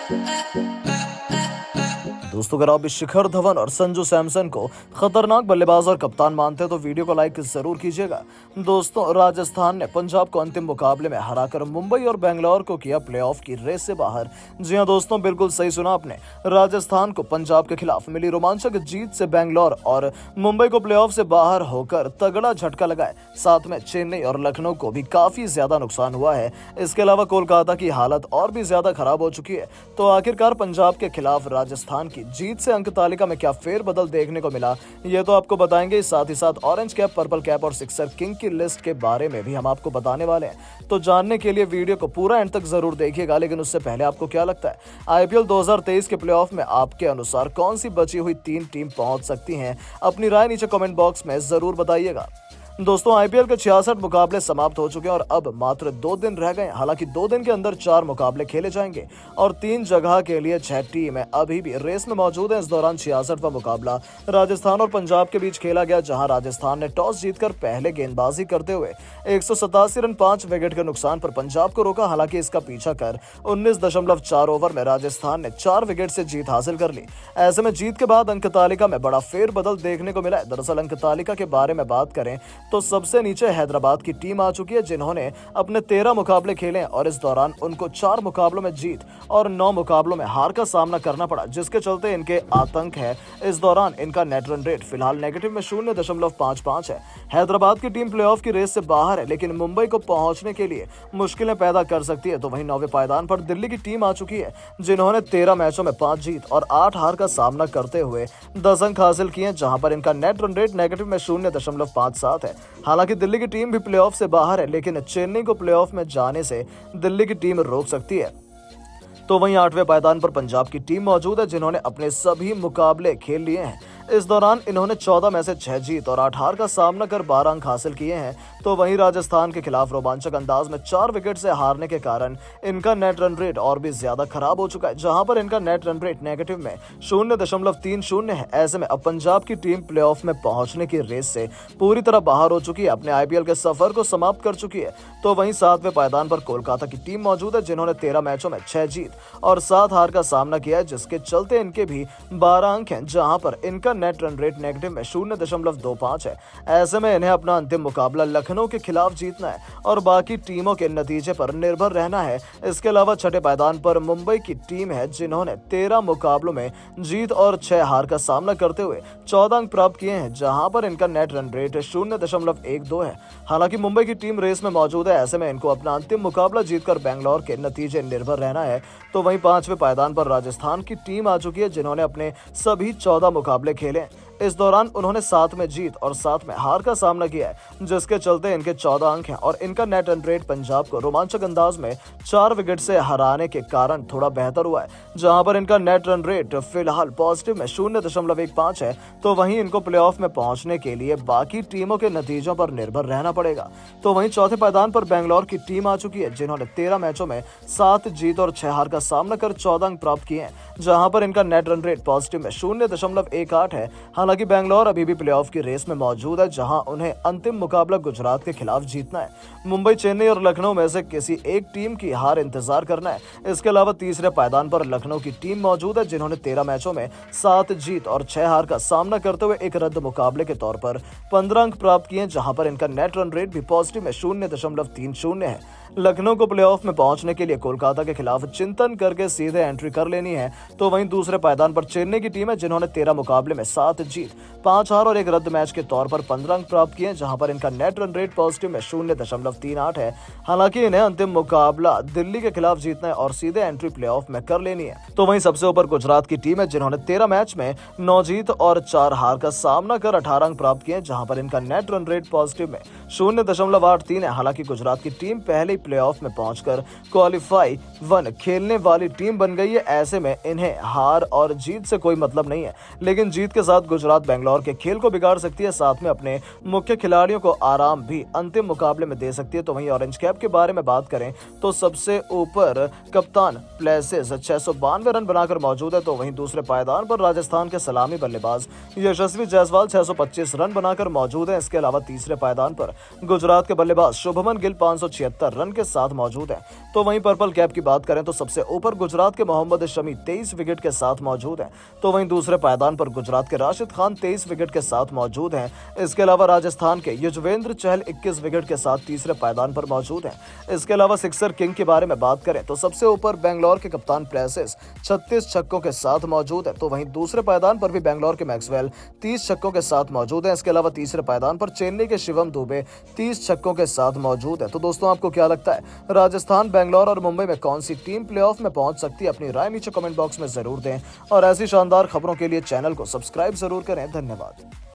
दोस्तों, अगर आप शिखर धवन और संजू सैमसन को खतरनाक बल्लेबाज और कप्तान मानते हैं तो वीडियो को लाइक जरूर कीजिएगा। दोस्तों, राजस्थान ने पंजाब को अंतिम मुकाबले में हराकर मुंबई और बेंगलोर को किया प्लेऑफ की रेस से बाहर। जी हां दोस्तों, बिल्कुल सही सुना आपने। राजस्थान को पंजाब के खिलाफ मिली रोमांचक जीत से बेंगलोर और मुंबई को प्लेऑफ से बाहर होकर तगड़ा झटका लगा है। साथ में चेन्नई और लखनऊ को भी काफी ज्यादा नुकसान हुआ है। इसके अलावा कोलकाता की हालत और भी ज्यादा खराब हो चुकी है। तो आखिरकार पंजाब के खिलाफ राजस्थान की जीत से अंक तालिका में क्या फेरबदल देखने को मिला, ये तो आपको बताएंगे। साथ ही साथ ऑरेंज कैप, पर्पल कैप और सिक्सर किंग की लिस्ट के बारे में भी हम आपको बताने वाले हैं। तो जानने के लिए वीडियो को पूरा एंड तक जरूर देखिएगा। लेकिन उससे पहले आपको क्या लगता है, आईपीएल 2023 के प्लेऑफ में आपके अनुसार कौन सी बची हुई 3 टीम पहुंच सकती हैं? अपनी राय नीचे कमेंट बॉक्स में जरूर बताइएगा। दोस्तों, आईपीएल के 66 मुकाबले समाप्त हो चुके हैं और अब मात्र 2 दिन रह गए। हालांकि 2 दिन के अंदर 4 मुकाबले खेले जाएंगे और 3 जगह के लिए 6 टीमें अभी भी रेस में मौजूद हैं। इस दौरान 66वां मुकाबला राजस्थान और पंजाब के बीच खेला गया, जहां राजस्थान ने टॉस जीतकर पहले गेंदबाजी करते हुए 187 रन 5 विकेट के नुकसान पर पंजाब को रोका। हालांकि इसका पीछा कर 19.4 ओवर में राजस्थान ने 4 विकेट से जीत हासिल कर ली। ऐसे में जीत के बाद अंक तालिका में बड़ा फेरबदल देखने को मिला है। दरअसल अंक तालिका के बारे में बात करें तो सबसे नीचे हैदराबाद की टीम आ चुकी है, जिन्होंने अपने 13 मुकाबले खेले हैं और इस दौरान उनको 4 मुकाबलों में जीत और 9 मुकाबलों में हार का सामना करना पड़ा, जिसके चलते इनके आतंक है। इस दौरान इनका नेट रन रेट फिलहाल नेगेटिव में 0.55 है। हैदराबाद की टीम प्लेऑफ की रेस से बाहर है, लेकिन मुंबई को पहुंचने के लिए मुश्किलें पैदा कर सकती है। तो वहीं 9वें पायदान पर दिल्ली की टीम आ चुकी है, जिन्होंने 13 मैचों में 5 जीत और 8 हार का सामना करते हुए 10 अंक हासिल किए हैं, जहां पर इनका नेट रन रेट नेगेटिव में 0.57 है। हालांकि दिल्ली की टीम भी प्लेऑफ से बाहर है, लेकिन चेन्नई को प्लेऑफ में जाने से दिल्ली की टीम रोक सकती है। तो वहीं 8वें पायदान पर पंजाब की टीम मौजूद है, जिन्होंने अपने सभी मुकाबले खेल लिए हैं। इस दौरान इन्होंने 14 में से 6 जीत और 8 हार का सामना कर 12 अंक हासिल किए हैं। तो वहीं राजस्थान के खिलाफ रोमांचक अंदाज में 4 विकेट से हारने के कारण इनका नेट रन रेट और भी ज्यादा खराब हो चुका है, जहां पर इनका नेट रन रेट नेगेटिव में 0.30 है। ऐसे में अब पंजाब की टीम प्लेऑफ में पहुंचने की रेस से पूरी तरह बाहर हो चुकी है, अपने आईपीएल के सफर को समाप्त कर चुकी है। तो वहीं 7वें पायदान पर कोलकाता की टीम मौजूद है, जिन्होंने 13 मैचों में 6 जीत और 7 हार का सामना किया है, जिसके चलते इनके भी 12 अंक हैं, जहां पर इनका नेट रन रेट नेगेटिव में 0.25 है। ऐसे में इन्हें अपना अंतिम मुकाबला लखनऊ के खिलाफ जीतना है और बाकी टीमों के नतीजे पर निर्भर रहना है। इसके अलावा 6ठे पायदान पर मुंबई की टीम है, जिन्होंने 13 मुकाबलों में जीत और 6 हार का सामना करते हुए 14 अंक प्राप्त किए हैं, जहां पर इनका नेट रन रेट 0.12 है। हालांकि मुंबई की टीम रेस में मौजूद है। ऐसे में इनको अपना अंतिम मुकाबला जीतकर बेंगलोर के नतीजे निर्भर रहना है। तो वहीं 5वें पायदान पर राजस्थान की टीम आ चुकी है, जिन्होंने अपने सभी 14 मुकाबले खेले। इस दौरान उन्होंने 7 में जीत और 7 में हार का सामना किया है, जिसके चलते इनके 14 अंक हैं और इनका नेट रन रेट पंजाब को रोमांचक अंदाज में 4 विकेट से हराने के कारण थोड़ा बेहतर हुआ है, जहां पर इनका नेट रन रेट फिलहाल पॉजिटिव में 0.15 है। तो वहीं इनको प्लेऑफ में पहुंचने के लिए बाकी टीमों के नतीजों पर निर्भर रहना पड़ेगा। तो वहीं 4थे पायदान पर बेंगलोर की टीम आ चुकी है, जिन्होंने 13 मैचों में 7 जीत और 6 हार का सामना कर 14 अंक प्राप्त किए हैं, जहां पर इनका नेट रन रेट पॉजिटिव में 0.18 है। हालांकि बेंगलोर अभी भी प्लेऑफ की रेस में मौजूद है, जहां उन्हें अंतिम मुकाबला गुजरात के खिलाफ जीतना है। मुंबई, चेन्नई और लखनऊ में से किसी एक टीम की हार इंतजार करना है। इसके अलावा 3रे पायदान पर लखनऊ की टीम मौजूद है, जिन्होंने 13 मैचों में 7 जीत और 6 हार का सामना करते हुए एक रद्द मुकाबले के तौर पर 15 अंक प्राप्त किए, जहां पर इनका नेट रन रेट भी पॉजिटिव में 0.30 है। लखनऊ को प्लेऑफ में पहुंचने के लिए कोलकाता के खिलाफ चिंतन करके सीधे एंट्री कर लेनी है। तो वहीं दूसरे पायदान पर चेन्नई की टीम है, जिन्होंने 13 मुकाबले में 7 जीत, 5 हार और एक रद्द मैच के तौर पर 15 अंक प्राप्त किए, जहां पर इनका नेट रन रेट पॉजिटिव में 0.38 है। हालांकि इन्हें अंतिम मुकाबला दिल्ली के खिलाफ जीतना है और सीधे एंट्री प्लेऑफ में कर लेनी है। तो वहीं सबसे ऊपर गुजरात की टीम है, जिन्होंने 13 मैच में 9 जीत और 4 हार का सामना कर 18 अंक प्राप्त किए, जहां पर इनका नेट रन रेट पॉजिटिव में 0.83 है। हालांकि गुजरात की टीम पहले ही प्लेऑफ में पहुंचकर क्वालिफाई 1 खेलने वाली टीम बन गई है। ऐसे में इन्हें हार और जीत से कोई मतलब नहीं है, लेकिन जीत के साथ गुजरात बेंगलोर के खेल को बिगाड़ सकती है, साथ में अपने मुख्य खिलाड़ियों को आराम भी अंतिम मुकाबले में दे सकती है। तो वहीं ऑरेंज कैप के बारे में बात करें तो सबसे ऊपर कप्तान प्लेसेस 692 रन बनाकर मौजूद है। तो वहीं दूसरे पायदान पर राजस्थान के सलामी बल्लेबाज यशस्वी जायसवाल 625 रन बनाकर मौजूद है। इसके अलावा तीसरे पायदान पर गुजरात के बल्लेबाज शुभमन गिल 576 रन के साथ मौजूद हैं। तो वहीं पर्पल कैप की बात करें तो सबसे ऊपर गुजरात के मोहम्मद शमी 23 विकेट के साथ मौजूद हैं। तो वहीं दूसरे पायदान पर गुजरात के राशिद खान 23 विकेट के साथ मौजूद हैं। इसके अलावा राजस्थान के युजवेंद्र चहल 21 विकेट के साथ तीसरे पायदान पर मौजूद हैं। इसके अलावा सिक्सर किंग के बारे में बात करें तो सबसे ऊपर बेंगलोर के कप्तान प्रेसिस 36 छक्कों के साथ मौजूद है। तो वहीं दूसरे पायदान पर भी बेंगलोर के मैक्सवेल 30 छक्कों के साथ मौजूद है। इसके अलावा तीसरे पायदान पर चेन्नई के शिवम दुबे 30 छक्कों के साथ मौजूद है। तो दोस्तों, आपको क्या लगता है, राजस्थान, बेंगलोर और मुंबई में कौन सी टीम प्लेऑफ में पहुंच सकती है? अपनी राय नीचे कमेंट बॉक्स में जरूर दें और ऐसी शानदार खबरों के लिए चैनल को सब्सक्राइब जरूर करें। धन्यवाद।